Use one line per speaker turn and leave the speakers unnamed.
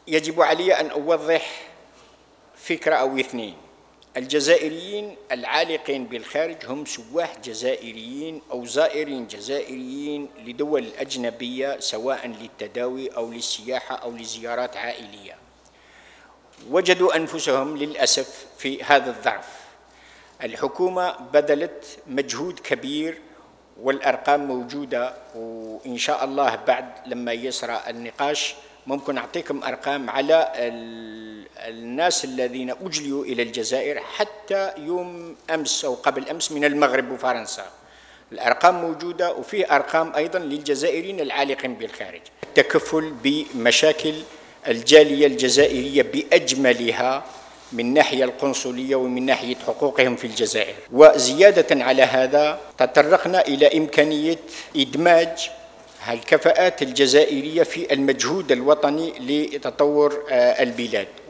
يجب علي أن أوضح فكرة أو اثنين. الجزائريين العالقين بالخارج هم سواح جزائريين أو زائرين جزائريين لدول أجنبية، سواء للتداوي أو للسياحة أو لزيارات عائلية، وجدوا أنفسهم للأسف في هذا الظرف. الحكومة بذلت مجهود كبير والأرقام موجودة، وإن شاء الله بعد لما يسرى النقاش ممكن أعطيكم أرقام على الناس الذين أجليوا إلى الجزائر حتى يوم أمس أو قبل أمس من المغرب وفرنسا. الأرقام موجودة، وفيه أرقام أيضا للجزائريين العالقين بالخارج. التكفل بمشاكل الجالية الجزائرية بأجملها من ناحية القنصلية ومن ناحية حقوقهم في الجزائر. وزيادة على هذا تطرقنا إلى إمكانية إدماج الكفاءات الجزائرية في المجهود الوطني لتطور البلاد.